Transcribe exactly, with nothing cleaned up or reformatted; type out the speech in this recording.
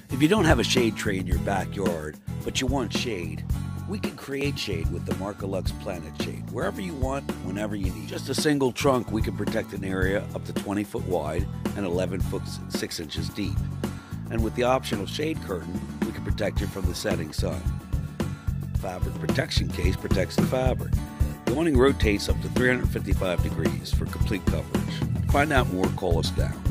If you don't have a shade tree in your backyard, but you want shade, we can create shade with the Markilux Planet Shade, wherever you want, whenever you need. Just a single trunk, we can protect an area up to twenty foot wide and eleven foot six inches deep. And with the optional shade curtain, we can protect you from the setting sun. Fabric protection case protects the fabric. The awning rotates up to three hundred fifty-five degrees for complete coverage. To find out more, call us down.